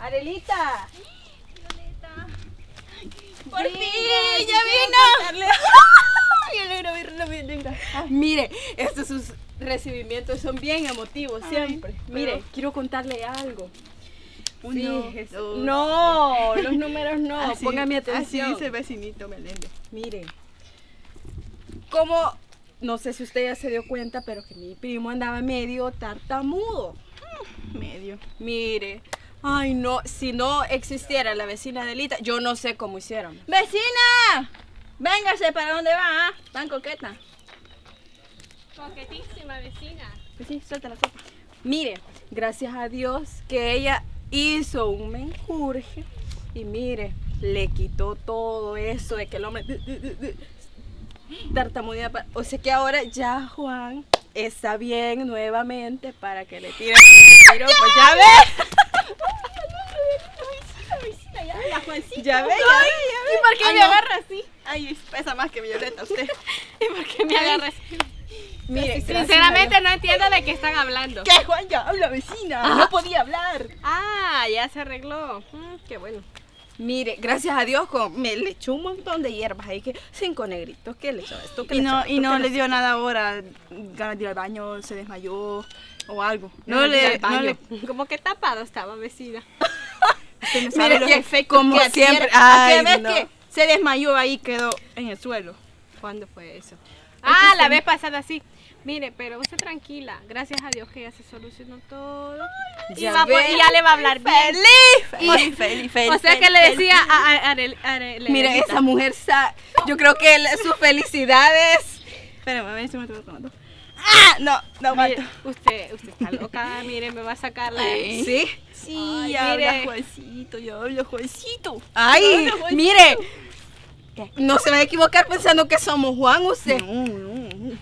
Adelita. Por fin, ya vino. Mire, estos sus recibimientos son bien emotivos siempre. Mire, quiero contarle algo. Fíjese. No, los números no. Póngame atención. Así dice el vecinito Meléndez. Mire, como, no sé si usted ya se dio cuenta, pero que mi primo andaba medio tartamudo. Medio. Mire, ay no, si no existiera la vecina Adelita, yo no sé cómo hicieron. ¡Vecina! Véngase, ¿para dónde va? ¿Tan coqueta? Coquetísima vecina. Pues sí, suelta la sopa. Mire, gracias a Dios que ella hizo un menjurje y mire, le quitó todo eso de que el hombre tartamudea. O sea que ahora ya Juan está bien nuevamente para que le tire tiro, pues ya ve. La Juancita. Ya ve, ¿Y por qué Ay, me no. agarra así? Ay, pesa más que Violeta usted. ¿Y por qué me agarras? Mire, Sinceramente no entiendo de qué están hablando. ¿Qué, Juan? Ya habla, vecina. No podía hablar. Ah, ya se arregló. Qué bueno. mire, gracias a Dios me le echó un montón de hierbas ahí, que 5 negritos, que le echó esto, que Y le echó no, esto, y no que le dio nada ahora, ganas de ir al baño, se desmayó o algo. No le Como que tapado estaba vecina. Usted no Mire sabe los que, efectos como que siempre, adquiere. ¿A qué ay, ves no. que se desmayó ahí, quedó en el suelo? ¿Cuándo fue eso? Ah, la vez pasada sí. Mire, pero usted tranquila. Gracias a Dios que ya se solucionó todo. Y Ya ya le va a hablar bien. Feliz. O sea que le decía a Mire, esa mujer, yo creo que su felicidad es... Espérame, a ver si me estoy tomando. ¡Ah! No aguanto. Usted está loca. Mire, me va a sacar la... ¿Sí? Sí, Ay, habla mire. Juancito, yo hablo Juancito. Ay, Habla, Juancito. mire, ¿Qué? no se va a equivocar pensando que somos Juan usted. No.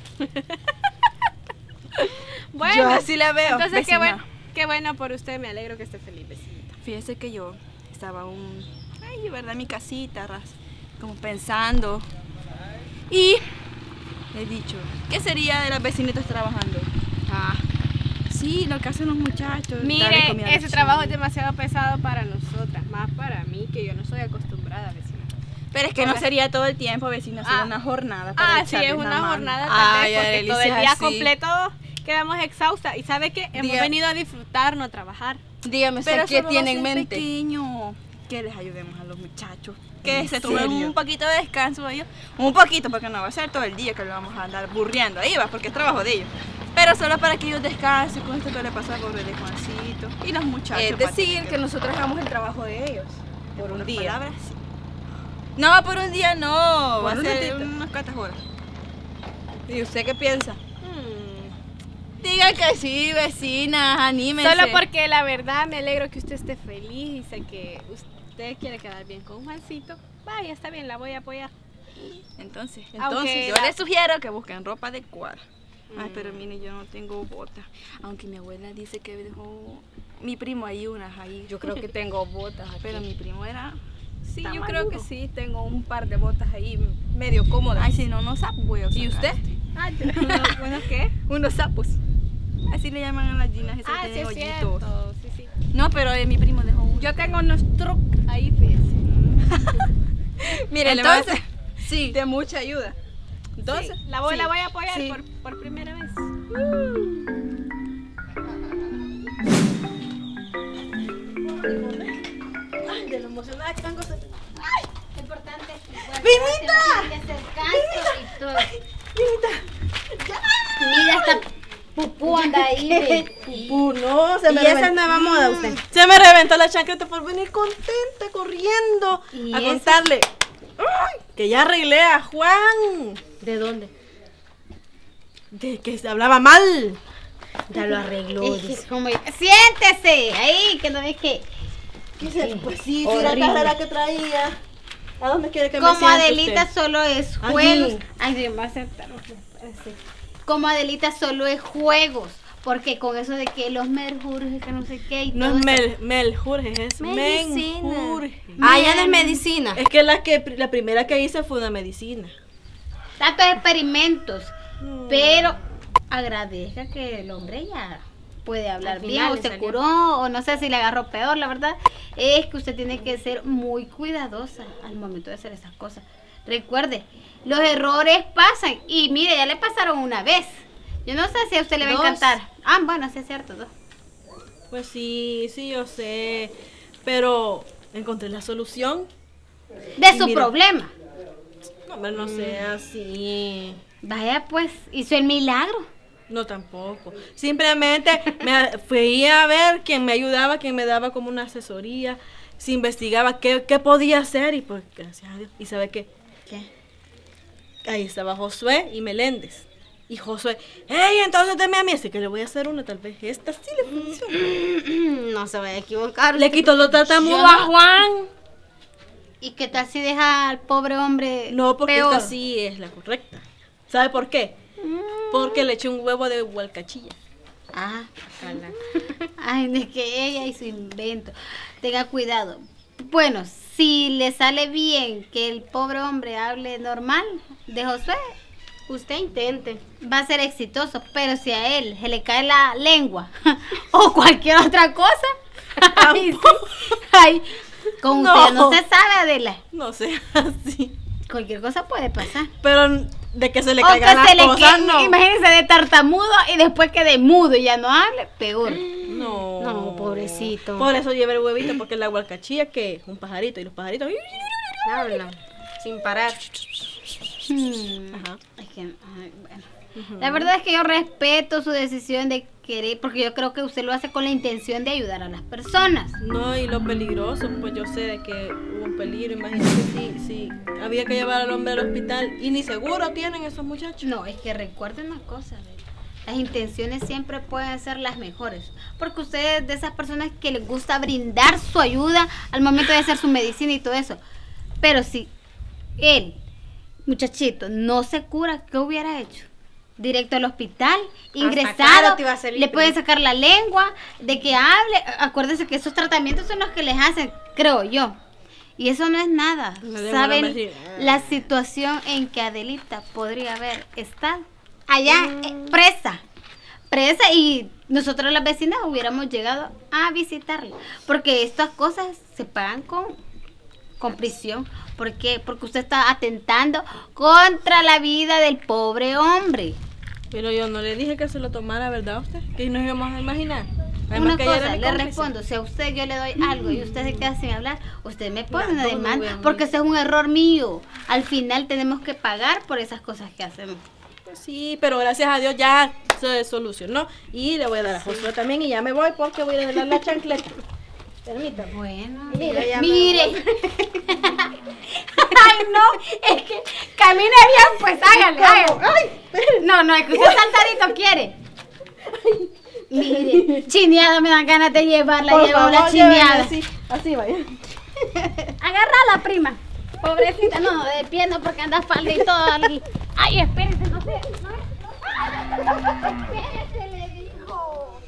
Bueno, Yo así la veo. entonces vecina. qué bueno por usted. Me alegro que esté feliz, vecinita. Fíjese que yo estaba ¿verdad? En mi casita, como pensando. Y he dicho, ¿qué sería de las vecinitas trabajando? Sí, lo que hacen los muchachos. darle Mire, comida a los ese trabajo es chicos. demasiado pesado para nosotras, más para mí, que yo no soy acostumbrada, vecina. Pero es que no sería todo el tiempo, vecina, sería Ah. una jornada. Para Sí, echarles es la una mano. jornada Ay, tal vez, porque Arely, todo si el es día así. completo quedamos exhaustas. ¿Y sabe qué? Hemos Diga- venido a disfrutar, no a trabajar. Dígame usted Pero qué solo tiene va a en ser mente. pequeño. Que les ayudemos a los muchachos. Que ¿En se tomen serio? un poquito de descanso ellos. Un poquito, porque no va a ser todo el día que lo vamos a andar burriendo ahí, va, porque es trabajo de ellos. Pero solo para que ellos descansen con esto que le pasa al pobre de Juancito. Y los muchachos. Es para decir, tener que nosotros hagamos el trabajo de ellos. Por un unas día. palabras, sí. No, por un día no. Va a Por un ser ratito. unas cuantas horas. ¿Y usted qué piensa? Diga que sí, vecinas, anímense. Solo porque la verdad me alegro que usted esté feliz y sé que usted quiere quedar bien con Juancito. Vaya, está bien, la voy a apoyar. Entonces Aunque yo la- les sugiero que busquen ropa adecuada. Ay, pero mire, yo no tengo botas. Aunque mi abuela dice que dejó mi primo ahí unas ahí. Yo creo que tengo botas aquí. Pero mi primo era... Sí, está yo más creo que duro. sí, tengo un par de botas ahí medio cómodas. Ay, si no, no sapos voy a usar. ¿Y usted? Bueno, ¿qué? Unos sapos. Así le llaman a las jeans esas que Sí, tienen es hoyitos. cierto. Sí. No, pero mi primo dejó uno. Yo tengo unos trucos ahí, fíjese. Mire, Entonces, sí, de mucha ayuda. Entonces, Sí, la voy a apoyar Sí. por primera vez. Ay, de lo emocionada que tengo. Lo importante es que ¡Vinita! y todo. Mira, esta pupú anda ahí. No, y esa es nueva moda usted. Se me reventó la chancleta por venir contenta, corriendo ¿Y a eso? contarle ¡ay! Que ya arreglé a Juan. ¿De dónde? De que se hablaba mal. Ya lo arregló. Siéntese ahí, que no es que. Pues sí, Horrible. la carrera que traía. ¿A dónde quiere que me Como siente Adelita usted? solo es Allí. juegos. Ay, sí, va a sentar. Como Adelita solo es juegos. Porque con eso de que los merjurjes, que no sé qué. Y No todo es eso. Menjurjes, es Medicina. menjurje. Ah, ya no es medicina. Es que la primera que hice fue una medicina. Tantos experimentos. Pero agradezca que el hombre ya. puede hablar Al bien, final o le se salió. curó, o no sé si le agarró peor, la verdad. Es que usted tiene que ser muy cuidadosa al momento de hacer esas cosas. Recuerde, los errores pasan. Y mire, ya le pasaron una vez. Yo no sé si a usted le va a Dos. encantar. Ah, bueno, sí es cierto, dos. Pues sí, yo sé. Pero encontré la solución. De Y su mira. problema. No, hombre, no sea así. Vaya pues, hizo el milagro. No, tampoco. Simplemente fui a ver quién me ayudaba, quién me daba como una asesoría. Se investigaba qué podía hacer y pues gracias a Dios. ¿Y sabe qué? ¿Qué? Ahí estaba Josué y Meléndez. Y Josué, ¡hey! Entonces deme a mí, así que le voy a hacer una, tal vez esta sí le funciona. No se vaya a equivocar. Le usted. quitó los tartamudos Yo a no- Juan. ¿Y qué tal si deja al pobre hombre No, porque peor? esta sí es la correcta. ¿Sabe por qué? Porque le eché un huevo de hualcachilla. Ah, ay, es que ella y su invento. Tenga cuidado. Bueno, si le sale bien que el pobre hombre hable normal de Josué, Usted intente. va a ser exitoso. Pero si a él se le cae la lengua o cualquier otra cosa, ay, sí, ay, con No. usted no se sabe, Adela. No sea así. Cualquier cosa puede pasar. Pero de que se le O que caigan las se le cosas, quede, no. imagínense, de tartamudo y después que de mudo y ya no hable, peor. No. No, pobrecito. Por eso lleva el huevito, porque la hualcachilla que es un pajarito y los pajaritos. Habla. Sin parar. Ajá. Es que, ay, bueno. La verdad es que yo respeto su decisión de querer, porque yo creo que usted lo hace con la intención de ayudar a las personas. No, y lo peligroso, pues yo sé de que hubo un peligro. Imagínate si había que llevar al hombre al hospital y ni seguro tienen esos muchachos. No, es que recuerde una cosa, las intenciones siempre pueden ser las mejores, porque usted es de esas personas que les gusta brindar su ayuda al momento de hacer su medicina y todo eso. Pero si él, muchachito, no se cura, ¿qué hubiera hecho? Directo al hospital, ingresado, cara te iba a salir, le pueden primo. sacar la lengua, de que hable. Acuérdese que esos tratamientos son los que les hacen, creo yo. Y eso no es nada. La lengua ¿Saben no me sirve. la situación en que Adelita podría haber estado? Allá, presa. Presa, y nosotros las vecinas hubiéramos llegado a visitarla. Porque estas cosas se pagan con prisión. ¿Por qué? Porque usted está atentando contra la vida del pobre hombre. Pero yo no le dije que se lo tomara, ¿verdad a usted? Que nos íbamos a imaginar. Además Una que ella era cosa, mi le cómplice. respondo, si a usted yo le doy algo y usted se queda sin hablar, usted me pone Las una dos me voy a demanda, morir. porque ese es un error mío. Al final tenemos que pagar por esas cosas que hacemos. Pues sí, pero gracias a Dios ya se solucionó. Y le voy a dar a Josué también y ya me voy porque voy a dar la chancleta. Permítame. Bueno, Mire, ya mire. Ay, no, es que camine bien, pues hágale, hágale. No, es que usted saltadito quiere. Mire, chineada me dan ganas de llevarla, Por llevo la favor, lléveme chineada. así vaya. Agarrala, prima. Pobrecita, no, de pie no, porque anda falda y todo. Ay, espérense, no sé. Espérense, le dijo.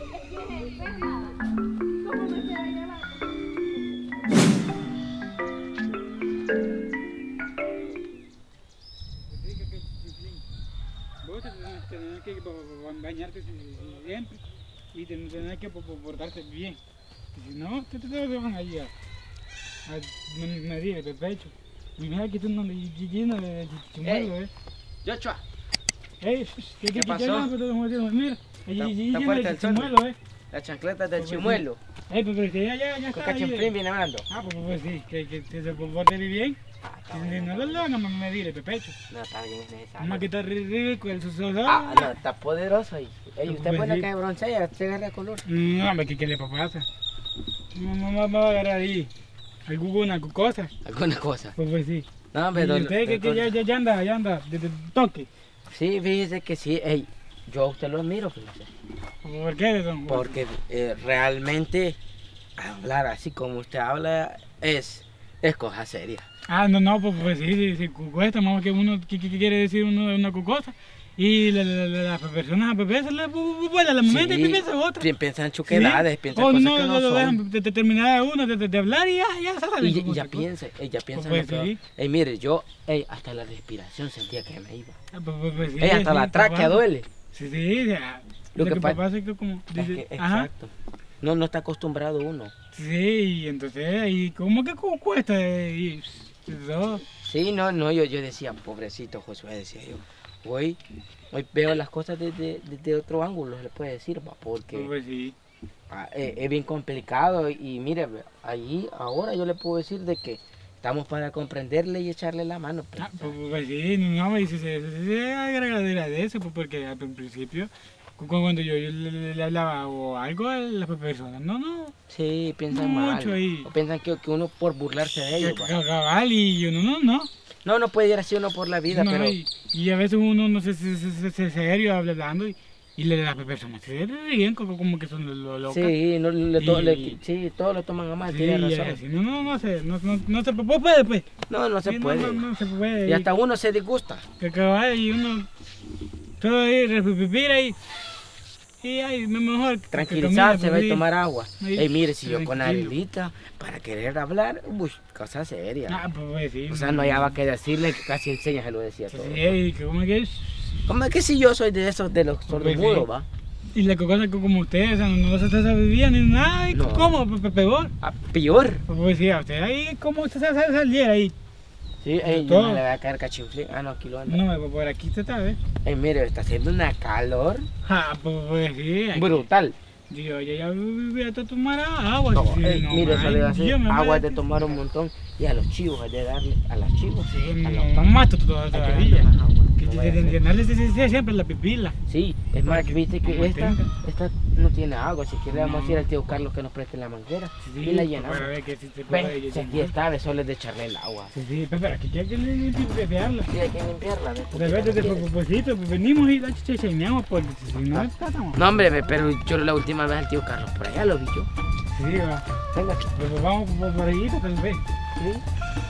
Vos tenés que bañarte siempre y tenés que portarte bien. Y si no, te van ahí a medir el pecho. Y mira que tú no lleno de chimuelo, Joshua, ¿Qué pasó? Mira, Está fuerte el sol. chimuelo, la chancleta del Pues, chimuelo. pero que ya Con está Cachimplín ahí. viene hablando. Pues sí, que se porte bien. Si no le van a medir el pecho. No, está bien, es necesario. Vamos a quitar rico el sucesor. Ah, no, está poderoso ahí. Ey, usted Pues pone sí. acá de broncella, se agarra color. No, hombre, ¿qué le pasa? No va a agarrar ahí alguna cosa. Alguna cosa. Pues sí. No, Y pero. usted que ya anda, de toque. Sí, fíjese que sí. Ey, yo a usted lo admiro, fíjese. ¿Por qué, don Juan? Porque realmente hablar así como usted habla es cosa seria. No, pues sí, cuesta más que uno que quiere decir una cosa. Y la persona a veces le vuela la mente y piensa otra. Piensan chuquedades, piensan O cosas no, que no lo son. dejan de terminar uno de hablar y ya sale. Y con ya otra cosa. piensa, ella piensa Pues en lo sí. peor. Ey, mire, yo, hasta la respiración sentía que me iba. Pues sí, Ey, hasta sí, la tráquea pasa. duele. Sí, sí, o sea, Lo lo que que pa- pasa es que como Es dice, que- ajá, exacto. No, no está acostumbrado uno. sí, y entonces ahí como que cuesta y todo. Sí, no, yo decía, pobrecito Josué, decía yo. Hoy veo las cosas desde otro ángulo, se le puede decir, va, porque Pues sí. es bien complicado y mire, ve, allí ahora yo le puedo decir de que estamos para comprenderle y echarle la mano. Pues, Pues sí, no, me dice, se agradece, pues, porque al principio, cuando yo le hablaba o algo a las personas, no, sí, piensan mucho mal. ahí. O piensan que uno por burlarse de ellos. va. Cabal, y uno no. No puede ir así uno por la vida, No, pero y a veces uno no se serio hablando y las personas se ríen como que son locas. sí, Y- sí, todos lo toman a mal, Sí, tiene y razón. así, no se puede, pues. No se Sí, puede. No se puede. Y hasta uno se disgusta. Que cabal, y uno todo ahí, vivir ahí. Y ahí, mejor que Tranquilizarse, va a sí. tomar agua. Ahí, Ey, mire, si yo con tranquilo. Adelita, para querer hablar, uy, cosa seria. Ah, pues sí. O sea, no hallaba que decirle, que casi enseña, se lo decía todo. Sí, y que como que es. Como que si yo soy de esos, de los sordomudos, sí. va. Y la cosa que como ustedes, o sea, no se sabía ni nada, y No. ¿cómo? Peor. Ah, peor. Pues sí, a usted ahí, ¿cómo se saliera ahí? Sí, ey, yo Todo. no le voy a caer cachinflín. Ah, no, aquí lo anda. No, por aquí se está, ¿ves? Ey, mire, está haciendo una calor Ah, pues sí. Aquí. brutal. Yo ya voy a tomar agua. No, sí, ey, no, mire, eso le va a hacer yo me agua voy de tomar un montón. Y a los chivos, hay de darle a las chivos. Sí, a los no papás, mato hay que todavía. darle más agua. Que No vaya a ser. de llenarles siempre la pipila. Sí, es Para más, que viste que mantenga. esta no tiene agua, así que le vamos a No. decir al tío Carlos que nos preste la manguera Sí, y la llenamos. para ver que si se puede Ve, si aquí está, ve, solo es de echarle el agua. Sí, pero aquí hay que limpiarla. Sí, hay que limpiarla, ve, porque De vez no de quiere. pues venimos y la checheñamos porque si no estamos. No, hombre, ve, pero yo la última vez al tío Carlos por allá lo vi yo. Sí, va. Venga, Pues vamos por ahí tal vez. sí.